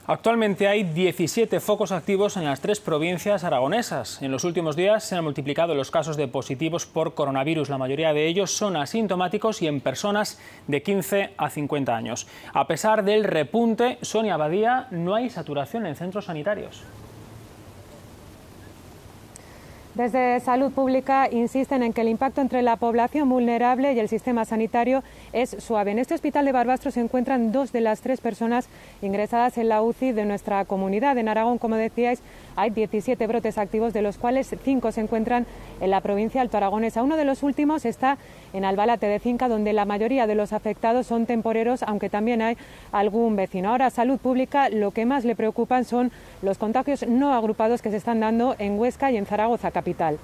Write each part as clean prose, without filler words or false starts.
Actualmente hay 17 focos activos en las 3 provincias aragonesas. En los últimos días se han multiplicado los casos de positivos por coronavirus. La mayoría de ellos son asintomáticos y en personas de 15 a 50 años. A pesar del repunte, Sonia Badía, no hay saturación en centros sanitarios. Desde Salud Pública insisten en que el impacto entre la población vulnerable y el sistema sanitario es suave. En este hospital de Barbastro se encuentran 2 de las 3 personas ingresadas en la UCI de nuestra comunidad. En Aragón, como decíais, hay 17 brotes activos, de los cuales 5 se encuentran en la provincia altoaragonesa. Uno de los últimos está en Albalate de Cinca, donde la mayoría de los afectados son temporeros, aunque también hay algún vecino. Ahora, Salud Pública, lo que más le preocupan son los contagios no agrupados que se están dando en Huesca y en Zaragoza capital.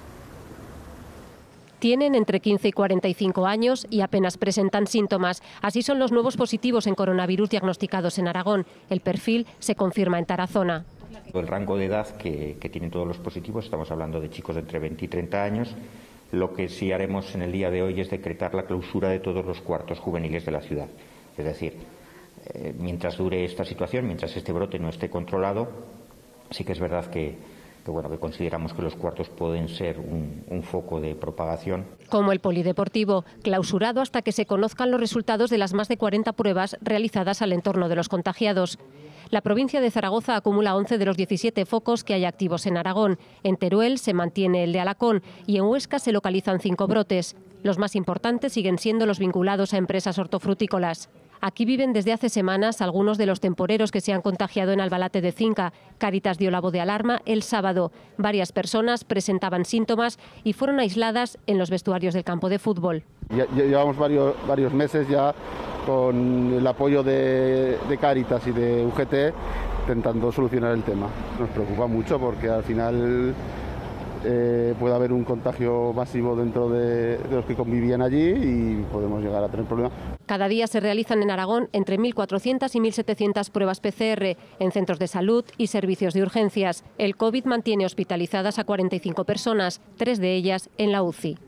Tienen entre 15 y 45 años y apenas presentan síntomas. Así son los nuevos positivos en coronavirus diagnosticados en Aragón. El perfil se confirma en Tarazona. El rango de edad que tienen todos los positivos, estamos hablando de chicos de entre 20 y 30 años. Lo que sí haremos en el día de hoy es decretar la clausura de todos los cuartos juveniles de la ciudad. Es decir, mientras dure esta situación, mientras este brote no esté controlado, sí que es verdad que consideramos que los cuartos pueden ser un foco de propagación. Como el polideportivo, clausurado hasta que se conozcan los resultados de las más de 40 pruebas realizadas al entorno de los contagiados. La provincia de Zaragoza acumula 11 de los 17 focos que hay activos en Aragón. En Teruel se mantiene el de Alacón y en Huesca se localizan 5 brotes. Los más importantes siguen siendo los vinculados a empresas hortofrutícolas. Aquí viven desde hace semanas algunos de los temporeros que se han contagiado en Albalate de Cinca. Cáritas dio la voz de alarma el sábado. Varias personas presentaban síntomas y fueron aisladas en los vestuarios del campo de fútbol. Llevamos varios meses ya con el apoyo de Cáritas y de UGT intentando solucionar el tema. Nos preocupa mucho porque al final puede haber un contagio masivo dentro de los que convivían allí y podemos llegar a tener problemas. Cada día se realizan en Aragón entre 1.400 y 1.700 pruebas PCR en centros de salud y servicios de urgencias. El COVID mantiene hospitalizadas a 45 personas, 3 de ellas en la UCI.